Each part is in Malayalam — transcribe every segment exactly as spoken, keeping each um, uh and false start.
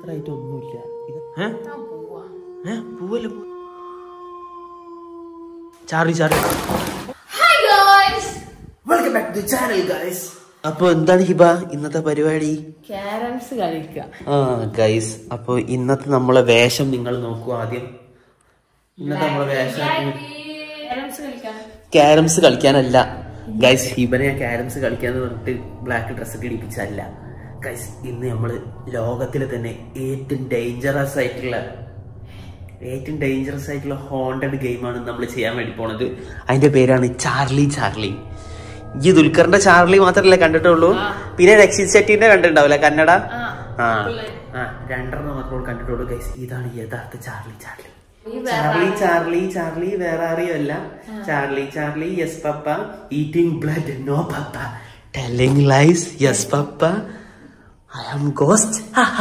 മാത്രമായിട്ട് ഒന്നുമില്ല. പൂവല്ല Charlie Charlie. Welcome back to channel guys. അപ്പൊ എന്താണ് ഹിബ ഇന്നത്തെ പരിപാടി? ക്യാരംസ് കളിക്കുക. ആ ഗൈസ്, അപ്പൊ ഇന്നത്തെ നമ്മളെ വേഷം നിങ്ങൾ നോക്കൂ ആദ്യം. ഇന്നത്തെ നമ്മളെ വേഷം ക്യാരംസ് കളിക്കാനല്ല ഗൈസ്. ഹിബനെ ക്യാരംസ് കളിക്കാന്ന് പറഞ്ഞിട്ട് ബ്ലാക്ക് ഡ്രസ് ഒക്കെ ഇടിപ്പിച്ചല്ല ഗൈസ്. ഇന്ന് നമ്മള് ലോകത്തിലെ തന്നെ ഏറ്റവും ഡേഞ്ചറസ് ആയിട്ടുള്ള ഏറ്റവും ഡേഞ്ചറസ് ആയിട്ടുള്ള ഹോണ്ടഡ് ഗെയിമാണ് നമ്മൾ ചെയ്യാൻ വേണ്ടി പോണത്. അതിന്റെ പേരാണ് ചാർലി ചാർലി. ഈ ദുൽഖറിന്റെ ചാർലി മാത്രല്ലേ കണ്ടിട്ടുള്ളൂ, പിന്നെ രക്ഷിത് ശെട്ടിന്റെ കണ്ടിട്ടുണ്ടാവില്ല കന്നഡ. ആ ആ രണ്ടെണ്ണം മാത്രമേ കണ്ടിട്ടുള്ളൂ ഗൈസ്. ഇതാണ് യഥാർത്ഥ Charlie Charlie. Charlie Charlie Charlie വേറെ അറിയല്ല. Charlie Charlie yes papa, eating blood no papa, telling lies yes papa, I am ghost.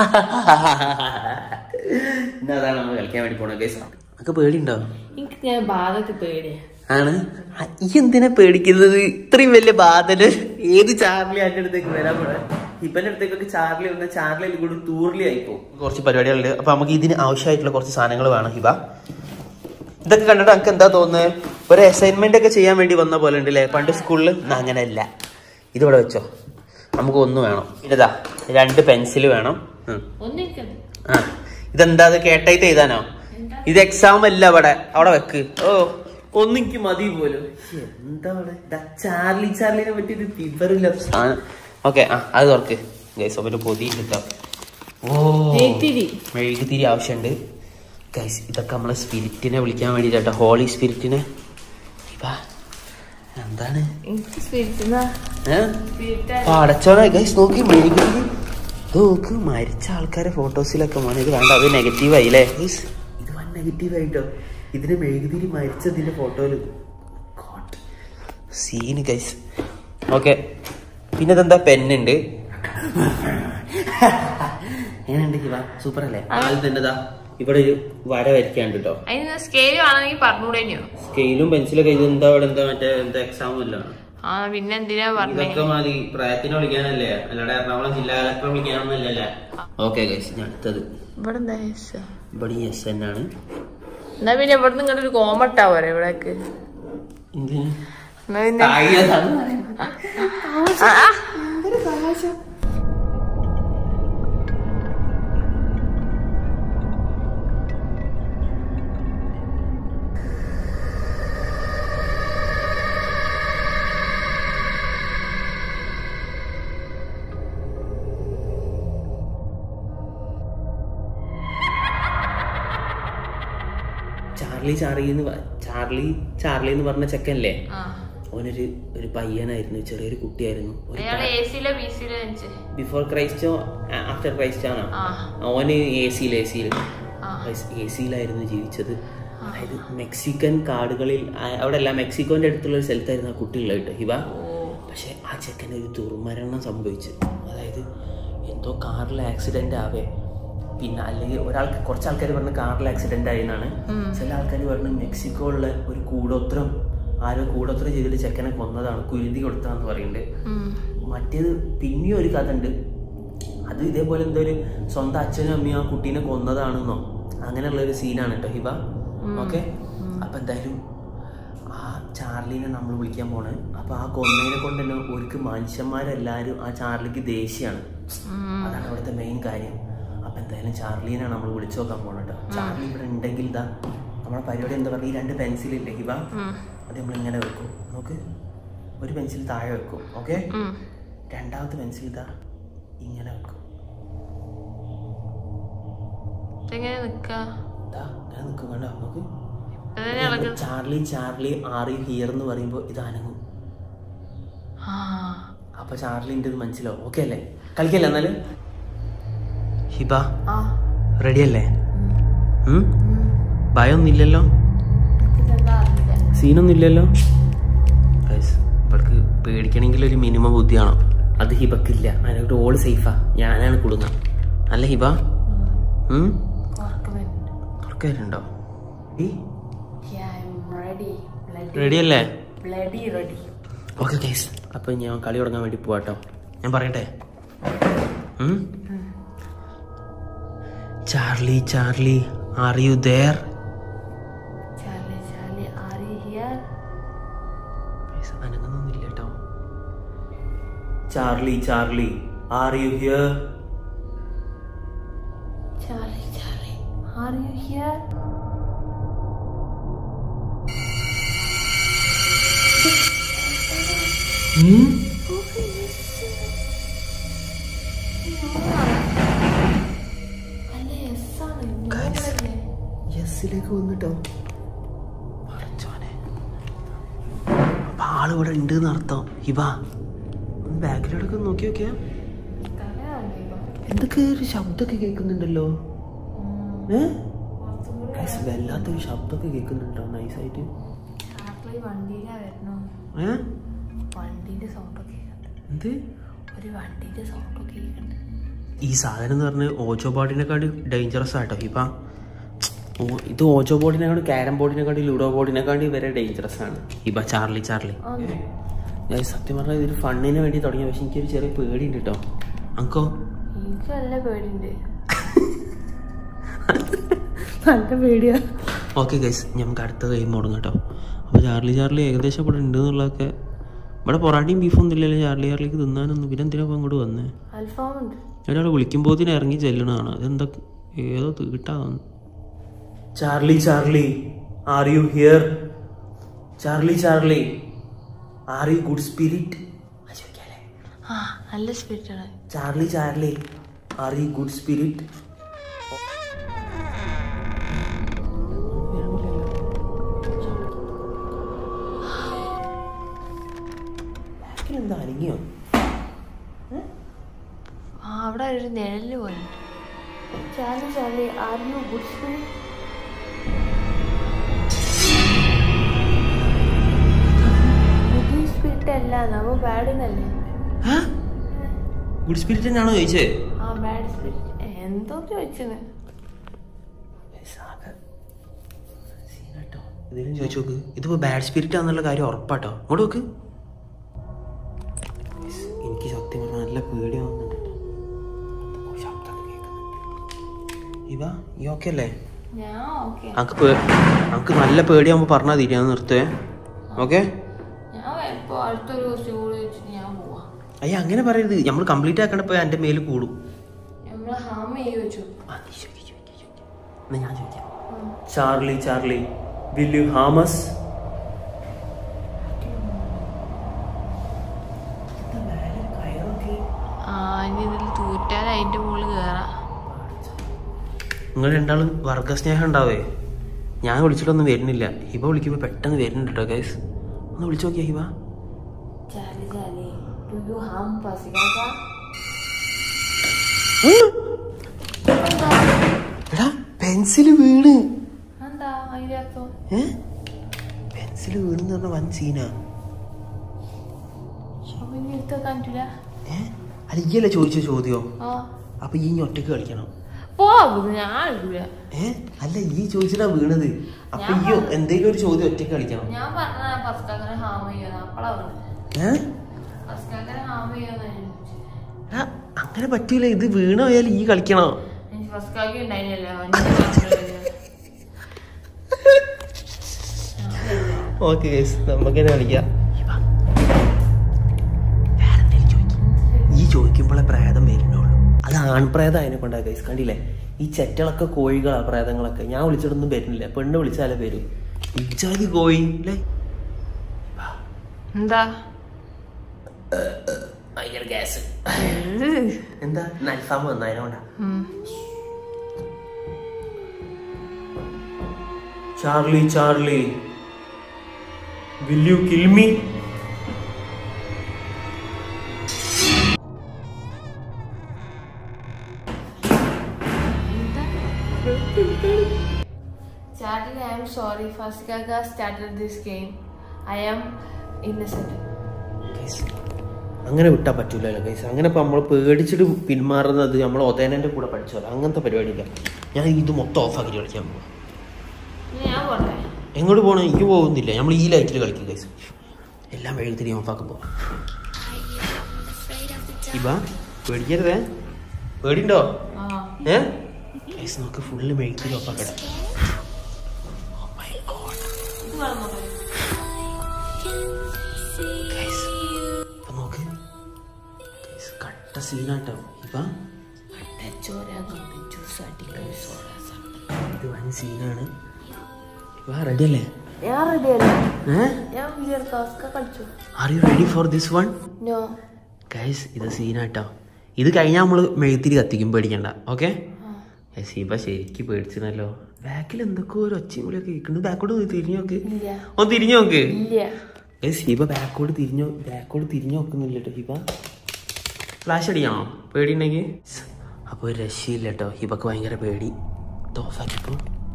അതാണ് നമ്മൾ കളിക്കാൻ വേണ്ടി പോണത് ഗൈസ്. ഒക്കെ പേടിയുണ്ടോ? എനിക്ക് ബാധക്ക് പേടിയാ ആണ്. ഈ എന്തിനാ പേടിക്കുന്നത്? ഇത്രയും വലിയ ബാധല് ഏത് ചാർലി അതിന്റെ അടുത്തേക്ക് വരാൻ പോണേ? ഇപ്പന്റെ അടുത്തേക്കൊക്കെ ചാർലി വന്ന ചാർലിയിൽ കൂടി തൂർലി ആയിപ്പോ. കുറച്ച് പരിപാടികളുണ്ട്. അപ്പൊ നമുക്ക് ഇതിന് ആവശ്യമായിട്ടുള്ള കുറച്ച് സാധനങ്ങൾ വേണം ഹിബ. ഇതൊക്കെ കണ്ടിട്ട് നമുക്ക് എന്താ തോന്നുന്നത്? ഒരു അസൈൻമെന്റ് ഒക്കെ ചെയ്യാൻ വേണ്ടി വന്ന പോലെ ഉണ്ട് അല്ലേ പണ്ട് സ്കൂളിൽ? അങ്ങനെയല്ല, ഇതിവിടെ വെച്ചോ. നമുക്ക് ഒന്ന് വേണം. ഇതാ രണ്ട് പെൻസിൽ വേണം. ആ ഇതെന്താ കേട്ടായിട്ട് എഴുതാനോ? ഇത് എക്സാം അല്ല അവിടെ, അവിടെ വെക്ക്. ഓ ഒന്നിക്ക് മതി പോലും. എന്താ ചാർലി ചാർലിനെ പറ്റി ഇത് വിവരില്ല സാധനം. ഓക്കെ ആ അത് തുറക്ക് ഗൈസ്. അവര് പൊതി കിട്ടാം. ഓ മെഴുകുതിരി ആവശ്യമുണ്ട് ഗൈസ്. ഇതൊക്കെ നമ്മളെ സ്പിരിറ്റിനെ വിളിക്കാൻ വേണ്ടിട്ടാ, ഹോളി സ്പിരിറ്റിനെ. എന്താണ് അടച്ചോണ ഗൈസ്? നോക്കി മെഴുകുതിരി നോക്ക്. മരിച്ച ആൾക്കാരെ ഫോട്ടോസിലൊക്കെ മോനെ ഇത് വേണ്ട, അത് നെഗറ്റീവ് ആയില്ലേ ഗൈസ്? ഇത് വൻ നെഗറ്റീവ് ആയിട്ടോ. ഇതിന് മെഴുകുതിരി മരിച്ചതിന്റെ ഫോട്ടോയില് സീന് ഗൈസ്. ഓക്കെ പിന്നെ ഇതെന്താ പെന്നുണ്ട്. എങ്ങനെയുണ്ട് ഹിബ? സൂപ്പർ അല്ലേ? ആദ്യം തന്നെതാ ഇവിടെ ഒരു വര വരയ്ക്കാണ്ട് കേട്ടോ. സ്കെയിലും പെൻസിലൊക്കെ. ഇത് എന്താ ഇവിടെ എന്താ മറ്റേ എന്താ എക്സാമും അല്ല. പിന്നെ എന്തിനാ ഇതൊക്കെ മതി പ്രായത്തിന് വിളിക്കാനല്ലേ, അല്ലാതെ എറണാകുളം ജില്ലാ കളക്ടറെ വിളിക്കാനൊന്നല്ലേ. ഓക്കെ ഗൈസ് ഞാൻ അടുത്തത് ഇവിടെ എസ് എന്നാണ്. എന്നാ പിന്നെ ഇവിടെ നിന്ന് ഇങ്ങോട്ട് ഒരു കോമട്ടാ പോരെ ഇവിടേക്ക്. ചാർലി ചാർലി ചാർലി ചാർലി എന്ന് പറഞ്ഞ ചെക്കനല്ലേ, ഓനൊരു ഒരു പയ്യനായിരുന്നു, ചെറിയൊരു കുട്ടിയായിരുന്നു. ബിഫോർ ക്രൈസ്റ്റോ ആഫ്റ്റർ ക്രൈസ്റ്റോ ആണോ? ഓന് എ സിയിൽ എ സിയിൽ എ സിയിലായിരുന്നു ജീവിച്ചത്. അതായത് മെക്സിക്കൻ കാടുകളിൽ അവിടെ അല്ല, മെക്സിക്കോന്റെ അടുത്തുള്ള ഒരു സ്ഥലത്തായിരുന്നു ആ കുട്ടിയുള്ള കേട്ടോ ഹിബ. പക്ഷെ ആ ചെക്കന് ഒരു ദുർമരണം സംഭവിച്ചു. അതായത് എന്തോ കാറിൽ ആക്സിഡന്റ് ആവേ, പിന്നെ അല്ലെങ്കിൽ ഒരാൾക്ക് കുറച്ച് ആൾക്കാർ പറഞ്ഞ കാറിൽ ആക്സിഡന്റ് ആയെന്നാണ്. ചില ആൾക്കാർ പറഞ്ഞു മെക്സിക്കോയുള്ള ഒരു കൂടോത്രം ആരോ കൂടോത്രം ചെയ്തിട്ട് ചെക്കനെ കൊന്നതാണ്, കുരുതി കൊടുത്താന്ന് പറയുന്നുണ്ട്. മറ്റേത് പിന്നെയും ഒരു കഥ ഉണ്ട്. അത് ഇതേപോലെ എന്തോ ഒരു സ്വന്തം അച്ഛനും അമ്മയും ആ കുട്ടീനെ കൊന്നതാണെന്നോ അങ്ങനെയുള്ള ഒരു സീനാണ് കേട്ടോ ഹിബ. ഓക്കെ അപ്പൊ എന്തായാലും ആ ചാർലിനെ നമ്മൾ വിളിക്കാൻ പോണേ. അപ്പൊ ആ കൊന്നതിനെ കൊണ്ട് തന്നെ ഒരു മനുഷ്യന്മാരെല്ലാരും ആ ചാർലിക്ക് ദേഷ്യമാണ്. അതാണ് അവിടുത്തെ മെയിൻ കാര്യം. അപ്പൊ എന്തായാലും ചാർലിനാണ് നമ്മൾ വിളിച്ചു നോക്കാൻ പോണ കേട്ടോ. ചാർലി ഇവിടെ ഉണ്ടെങ്കിൽ ഇതാ നമ്മളെ പരിപാടി എന്താ പറയുക, ഈ രണ്ട് പെൻസിലില്ലേ ഹിബ, അത് നമ്മൾ ഇങ്ങനെ വെക്കും. നോക്ക്, ഒരു പെൻസിൽ താഴെ വെക്കും. ഓക്കെ രണ്ടാമത്തെ പെൻസിൽ ഇതാ ഇങ്ങനെ വെക്കും. നിൽക്കും വേണ്ട. നോക്ക് Charlie Charlie are you here എന്ന് പറയുമ്പോ ഇത് അനങ്ങും. അപ്പൊ ചാർലിന്റെ ഇത് മനസ്സിലാവും. ഓക്കെ അല്ലേ? കളിക്കല്ലേ എന്നാലും? ഹിബ റെഡി അല്ലേ? ഭയമൊന്നുമില്ലല്ലോ, സീനൊന്നുമില്ലല്ലോ. ഇവൾക്ക് പേടിക്കണമെങ്കിൽ ഒരു മിനിമം ബുദ്ധിയാണോ? അത് ഹിബക്കില്ല. അതിനൊരു ഓള് സേഫാ, ഞാനാണ് കുടുങ്ങ. അല്ല ഹിബ? തുറക്കാരുണ്ടോ? റെഡി അല്ലേ? ഓക്കെ ഗൈസ്, അപ്പൊ ഞാൻ കളി തുടങ്ങാൻ വേണ്ടി പോവാട്ടോ. ഞാൻ പറയട്ടെ? Charlie Charlie are you there? Charlie Charlie are you here? അനങ്ങുന്നൊന്നുമില്ല കേട്ടോ. Charlie Charlie are you here? Charlie Charlie are you here? യെസ്സിലേക്ക് വന്നിട്ടോ. അപ്പൊ ആള് ഇവിടെ ഉണ്ട് എന്നർത്ഥം. ഇവാ ബാക്കിലോടൊക്കെ നോക്കി നോക്കിയാ എന്തൊക്കെ ഒരു ശബ്ദമൊക്കെ കേൾക്കുന്നുണ്ടല്ലോ. ഏഹ് വല്ലാത്തൊരു ശബ്ദമൊക്കെ കേൾക്കുന്നുണ്ടോ നൈസായിട്ട്? ഈ സാധനം എന്ന് പറഞ്ഞ് ഓജോ ബോർഡിനെക്കാട്ടി ഡേഞ്ചറസ് ആട്ടോ ഇപ്പം. ഇത് ഓജോ ബോർഡിനെക്കാട്ടി ക്യാരം ബോർഡിനെക്കാട്ടി ലുഡോ ബോർഡിനെക്കാട്ടി വരെ ഡേഞ്ചറസ് ആണ് ഇപ്പം. ചാർലി ചാർലി ഞാൻ സത്യം പറഞ്ഞാൽ ഇതൊരു ഫണ്ണിന് വേണ്ടി തുടങ്ങിയ, പക്ഷെ എനിക്കൊരു ചെറിയ പേടിയുണ്ട് കേട്ടോ. അങ്കോ നല്ല പേടിയുണ്ട്. നല്ല പേടിയാ. ഓക്കെ ഗൈസ്, ഞങ്ങൾക്ക് അടുത്ത ഗെയിം തുടങ്ങാം കേട്ടോ. അപ്പോൾ ചാർലി ചാർലി ഏകദേശം ഇവിടെ ഉണ്ട് എന്നുള്ളതൊക്കെ. ഇവിടെ പൊറാട്ടയും ബീഫൊന്നും ഇല്ലല്ലോ ചാർലി ചാർലിക്ക് തിന്നാനൊന്നും. പിന്നെ എന്തിനാ അങ്ങോട്ട് വന്നേ? ഒരാൾ വിളിക്കുമ്പോഴത്തേന് ഇറങ്ങി ചെല്ലണതാണ്. അതെന്താ ഏതോ തീട്ടാ. Charlie Charlie are you here? Charlie Charlie are you good spirit? നല്ല സ്പിരിറ്റ് ആണ്. Charlie Charlie are you good spirit? എന്താ അനങ്ങിയോ? അവിടെ ഒരു നിഴല് പോലെ. Charlie Charlie are you good spirit? Good spirit അല്ല, നമ്മ ബാഡ് എന്നല്ലേ. ഗുഡ് സ്പിരിറ്റ് തന്നെയാണോ ചോദിച്ചേ? ആ ബാഡ് സ്പിരിറ്റ് എന്തോ ചോദിച്ചത്. ഇതിലും ചോദിച്ചു നോക്ക്. ഇതിപ്പോ ബാഡ് സ്പിരിറ്റ് ആണെന്നുള്ള കാര്യം ഉറപ്പാട്ടോ. അങ്ങോട്ട് നോക്ക്. എനിക്ക് സത്യം പറഞ്ഞാൽ നല്ല പേടിയാവുന്നുണ്ട്. ഇവ ഈ ഓക്കെ അല്ലേ? നമുക്ക് നല്ല പേടിയാവുമ്പോ പറഞ്ഞാൽ മതി, ഞാൻ നിർത്തുവേ. ഓക്കെ അയ്യ അങ്ങനെ പറയരുത്. നമ്മൾ കംപ്ലീറ്റ് ആക്കണ്ടപ്പോ എന്റെ മേല് കൂടും. ഞാൻ ചോദിക്കാം. Charlie Charlie will you harm us? നിങ്ങൾ രണ്ടാളും വർഗസ്നേഹം ഉണ്ടാവേ. ഞാൻ വിളിച്ചിട്ടൊന്നും വരുന്നില്ല. ഹിബ വിളിക്കുമ്പോ പെട്ടെന്ന് വരുന്നുണ്ട് കേട്ടോ ഗൈസ്. ഒന്ന് വിളിച്ചു നോക്കിയാ ഹിബ. എടാ പെൻസില് വീണ്. പെൻസില് വീണെന്ന് പറഞ്ഞ വൻ സീനാ. അല്ല ഈയല്ലേ ചോദിച്ച ചോദ്യോ? അപ്പൊ ഈ ഒറ്റക്ക് കളിക്കണം. ഏ അല്ല ഈ ചോദിച്ചിട്ടാ വീണത്. അപ്പൊ ഈ എന്തെങ്കിലും ഒരു ചോദ്യം ഒറ്റക്ക് കളിക്കണം. അങ്ങനെ പറ്റൂല. ഇത് വീണ പോയാൽ ഈ കളിക്കണോ? ഓക്കെ ഗൈസ്, നമുക്ക് കളിക്കാം. ഈ ചോദിക്കുമ്പോഴേ പ്രേതം വരുന്നുള്ളൂ. അത് ആൺപ്രേതം അതിനെ കൊണ്ടാ ഗൈസ്. കണ്ടില്ലേ ഈ ചെറ്റകളൊക്കെ കോഴികളാ പ്രേതങ്ങളൊക്കെ. ഞാൻ വിളിച്ചിട്ടൊന്നും വരുന്നില്ല. പെണ്ണ് വിളിച്ചാലേ വരും. ഇജാതി കോഴി അല്ലേ? എന്താ ഭയങ്കര ഗ്യാസ്. എന്താ അൽഫാം വന്ന അതിനോണ്ടാ. Charlie Charlie will you kill me? Charlie, I am sorry. Fasikaga started this game. I am innocent. അങ്ങനെ വിട്ടാൽ പറ്റൂലല്ലോ ഗൈസ്. അങ്ങനെ ഇപ്പം നമ്മൾ പേടിച്ചിട്ട് പിന്മാറുന്നത് നമ്മൾ ഒതേനൻ്റെ കൂടെ പഠിച്ചോല്ലോ. അങ്ങനത്തെ പരിപാടിയില്ല. ഞാൻ ഇത് മൊത്തം ഓഫാക്കി കളിക്കാൻ പോവാം. എങ്ങോട്ട് പോകണം? എനിക്ക് പോകുന്നില്ല. നമ്മൾ ഈ ലൈറ്റിൽ കളിക്കും ഗൈസ്. എല്ലാം വെഴുത്തിരി ഓഫാക്കുമ്പോൾ. ഇബ പേടിക്കരുതേ. പേടിയുണ്ടോ? ഏ ഗൈസ് നോക്ക് ഫുള്ള് മെഴുകിരി ഒപ്പാക്കട. നോക്ക് കട്ട സീനാട്ടോ ഇപ്പൊ. ഇത് വൻ സീനാണ്. ഇപ്പൊ റെഡി അല്ലേ? Are you ready for this one? Guys ഇത് സീനാട്ടോ. ഇത് കഴിഞ്ഞാൽ നമ്മള് മെഴുത്തിരി കത്തിക്കും, പേടിക്കണ്ട. ഓക്കെ സീബ ശരിക്കും പേടിച്ചല്ലോ. ബാക്കിൽ എന്തൊക്കെ ഒരു ഒച്ചയും കൂടി ഒക്കെ കേൾക്കുന്നു. ബാക്കോട്ട് തിരിഞ്ഞു നോക്ക്, ഒന്ന് തിരിഞ്ഞു നോക്ക്. സീബ ബാക്കോട്ട് തിരിഞ്ഞു ബാക്കോട്ട് തിരിഞ്ഞു നോക്കുന്നില്ല കേട്ടോ. ഹിബ ഫ്ലാഷ് അടിക്കണോ പേടി ഉണ്ടെങ്കിൽ? അപ്പൊ ഒരു രക്ഷയില്ല കേട്ടോ. ഹിബക്ക് ഭയങ്കര പേടി. ഓഫാക്കിപ്പോ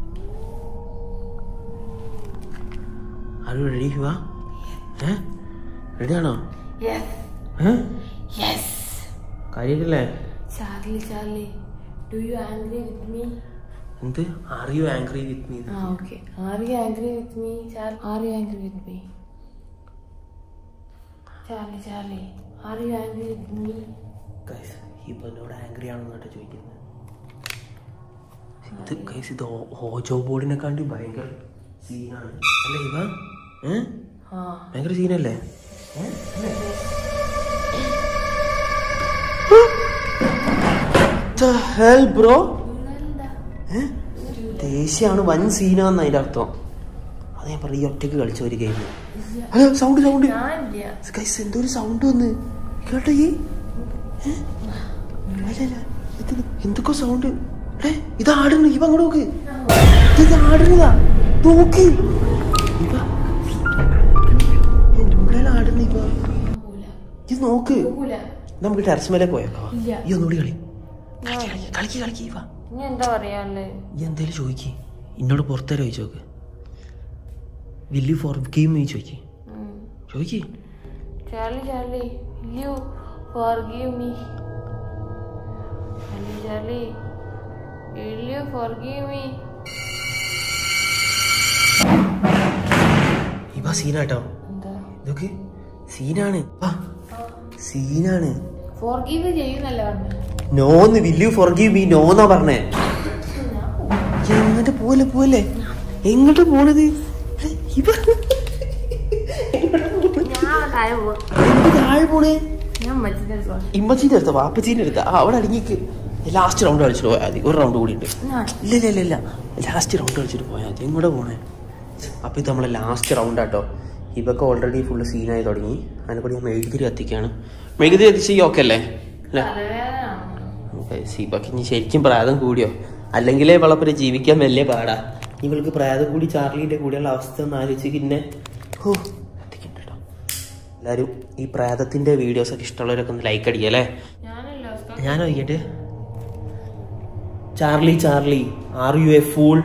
ആരും റെഡി ഹിബ? ഏ റെഡിയാണോ? കാര്യല്ലേ? Charlie Charlie do you angry with me? എന്ത്? are you angry with me? ആ ഓക്കേ. are you angry with me? Charlie are you angry with me? Charlie Charlie are you angry with me? Guys ഹിബനോട് ആംഗ്രി ആണെന്നാട്ടോ ചോദിക്കുന്നത്. ഇത് ഗയ്സ് ഇത് ഓജോ ബോർഡിനെ കണ്ടി ഭയങ്കര സീനാണ് അല്ലേ ഹിബ? ഏഹ് ഭയങ്കര സീനല്ലേ? ബ്രോ ദേഷ്യാണ്, വൻ സീനാന്ന് അതിന്റെ അർത്ഥം. അത് ഞാൻ പറഞ്ഞു ഈ ഒറ്റക്ക് കളിച്ച ഒരു game. Hello sound sound guys എന്തോ ഒരു സൗണ്ട് വന്ന് കേട്ടോ. ഈ എന്തൊക്കെ സൗണ്ട്. ഇത് ആടുന്നു. ഇവ അങ്ങോട്ട് നോക്ക്, ഇത് ആടുന്നതാ നോക്ക്. ആടുന്നു ഇവ. ഇത് നോക്ക്. നമുക്ക് ടെറസ് മേലെ പോയേക്കോ. ഈ ഒന്നുകൂടി കളി കളിക്ക് കളിക്ക് ഇവ. എന്താ പറയാ ഈ എന്തേലും ചോദിക്ക്. ഇന്നോട് പുറത്തേരെ ചോദിച്ചു നോക്ക്. വിൽ യു ഫോർഗീവ് മീ ചോദിക്ക് ചോദിക്ക്. Charlie Charlie will you forgive me? Charlie Charlie will you forgive me? ഇവ സീനാട്ടോ. ഇതൊക്കെ സീനാണ്. സീനാണ്. ഫോർഗീവ് ചെയ്യുന്നല്ലേ പറഞ്ഞേ? നോന്ന് വിൽ യു ഫോർഗീവ് മീ നോന്നാ പറഞ്ഞേ. എങ്ങോട്ട് പോലെ പോലെ എങ്ങോട്ട് പോണത്? താഴെ പോണേ ഇമ്മച്ചീന്റെ അടുത്ത വാപ്പച്ചീന്റെ അടുത്ത അവിടെ അടങ്ങിക്ക്. ലാസ്റ്റ് റൗണ്ട് കളിച്ചിട്ട് പോയാൽ മതി. ഒരു റൗണ്ട് കൂടി ഉണ്ട്. ഇല്ല ഇല്ല ഇല്ല ഇല്ല ലാസ്റ്റ് റൗണ്ട് കളിച്ചിട്ട് പോയാൽ മതി. എങ്ങോട്ട് പോണേ? അപ്പൊ ഇത് നമ്മളെ ലാസ്റ്റ് റൗണ്ട് ആട്ടോ. ഇവക്ക് ഓൾറെഡി ഫുള്ള് സീനായി തുടങ്ങി. അതിനെ കൂടി ഞാൻ മെഴുകുതിരി കത്തിക്കാണ്. മെഴുകുതിരി കത്തിച്ച് ഈ ഓക്കെ അല്ലേ? അല്ലേ സീബക്ക് ഇനി ശരിക്കും പ്രായം കൂടിയോ? അല്ലെങ്കിലേ ഇവളെ ജീവിക്കാൻ വലിയ പാടാ. ഇവൾക്ക് പ്രായം കൂടി ചാർലിന്റെ കൂടെയുള്ള അവസ്ഥ ഒന്ന് ആലോചിച്ച് പിന്നെ ഓ എത്തിക്കണ്ട കേട്ടോ. എല്ലാവരും ഈ പ്രായത്തിന്റെ വീഡിയോസ് ഒക്കെ ഇഷ്ടമുള്ളവരൊക്കെ ഒന്ന് ലൈക്ക് അടിക്കുക അല്ലേ? ഞാൻ നോക്കിയിട്ട് Charlie Charlie are you a fool?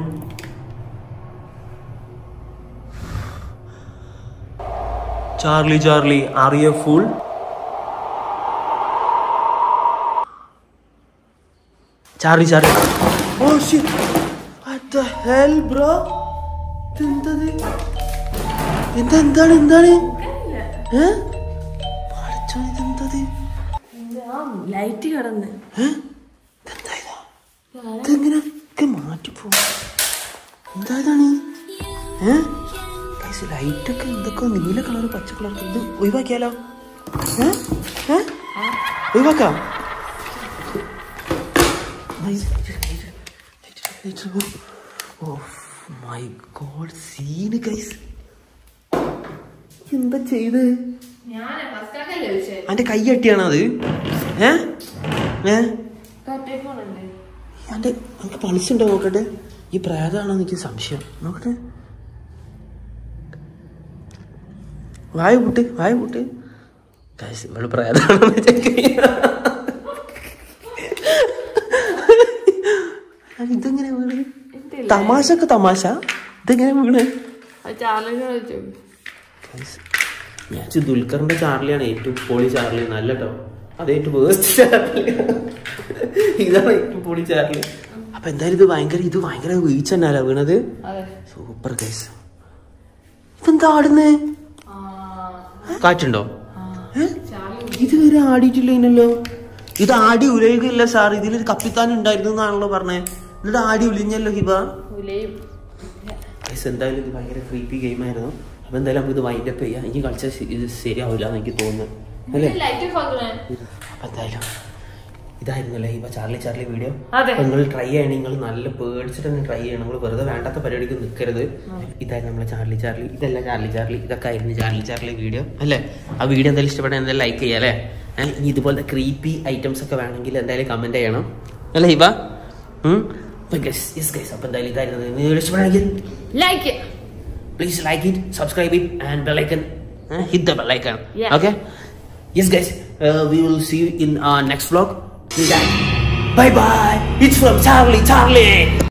Charlie Charlie are you a fool? Charlie Charlie oh shit what the hell bro? ഇതെന്തത്? എന്താ എന്താണ് എന്താണ്? ഏ പഠിച്ചോ ഇതെന്തത്? ലൈറ്റ് കിടന്ന് ഇതെങ്ങനെ ഒക്കെ മാറ്റിപ്പോ? എന്താ ഇതാണ്? ഏഹ് ലൈറ്റൊക്കെ എന്തൊക്കെ നീല കളർ പച്ച കളർ. ഇത് ഒഴിവാക്കിയാലോ? ഏഹ് ഏഹ് ഒഴിവാക്കാം. Oh my God scene guys. എന്താ ചെയ്ത്? അന്റെ കൈ അട്ടിയാണോ അത്? ഏ ഏ അന്റെ എനിക്ക് പൾസ് ഉണ്ടോ നോക്കട്ടെ. ഈ പ്രായതാണോ എനിക്ക് സംശയം. നോക്കട്ടെ. വായ കൂട്ട് വായ കൂട്ട്. ഗൈസ് ഇവള് പ്രായതാണോ ചെക്ക് ചെയ്യാ. ഇതെങ്ങനെ വീണ്? തമാശക്ക് തമാശ. ഇതെങ്ങനെ വീണ്? ഞാൻ ദുൽഖറിന്റെ ചാർലിയാണ് ഏറ്റവും പൊളി ചാർലി. നല്ല കേട്ടോ. അത് ഏറ്റവും വേസ്റ്റ് ചാർലി. ഇതാണ് ഏറ്റവും പൊളി ചാർലി. അപ്പൊ എന്തായാലും ഇത് ഭയങ്കര ഇത് ഭയങ്കര വീഴ്ച തന്നെയല്ല വീണത്. Super guys. ഇതെന്താ ആടുന്നേ? കാറ്റുണ്ടോ? ഇതുവരെ ആടിയിട്ടില്ലല്ലോ. ഇത് ആടി ഉലയുകയില്ല സാർ. ഇതിലൊരു കപ്പിത്താൻ ഉണ്ടായിരുന്നു എന്നാണല്ലോ പറഞ്ഞേ. എന്നിട്ട് ആടി ഒളിഞ്ഞല്ലോ ഹിബ. ഉലയും. എന്തായാലും ഇത് ഭയങ്കര ക്രീപ്പി ഗെയിം ആയിരുന്നു. അപ്പൊ എന്തായാലും നമുക്ക് ഇത് വൈൻഡ് അപ്പ് ചെയ്യാം. എനിക്ക് കളിച്ചാൽ ഇത് ശരിയാവില്ല എന്ന് എനിക്ക് തോന്നുന്നു അല്ലേ. അപ്പൊ എന്തായാലും ഇതായിരുന്നല്ലേ ഹിബ ചാർലി ചാർലി വീഡിയോ. നിങ്ങൾ ട്രൈ ചെയ്യണം. നിങ്ങൾ നല്ല പേടിച്ചിട്ട് തന്നെ ട്രൈ ചെയ്യണം. നിങ്ങൾ വെറുതെ വേണ്ടാത്ത പരിപാടിക്ക് നിൽക്കരുത്. ഇതായിരുന്നു നമ്മളെ ചാർലി ചാർലി. ഇതല്ല ചാർലി ചാർലി, ഇതൊക്കെ ആയിരുന്നു ചാർലി ചാർലി വീഡിയോ അല്ലേ. ആ വീഡിയോ എന്തായാലും ഇഷ്ടപ്പെട്ടാൽ എന്തായാലും ലൈക്ക് ചെയ്യാം അല്ലേ. ഇനി ഇതുപോലത്തെ ക്രീപ്പി ഐറ്റംസ് ഒക്കെ വേണമെങ്കിൽ എന്തായാലും കമന്റ് ചെയ്യണം അല്ലേ ഹിബ. അപ്പൊ എന്തായാലും ഇതായിരുന്നു. നിങ്ങൾ ഇഷ്ടപ്പെടാണെങ്കിൽ like, please like it, subscribe it, and bell icon. Uh, hit the bell icon. Yeah. Okay. Yes, guys. Uh, we will see you in our next vlog. Bye bye. It's from Charlie. Charlie.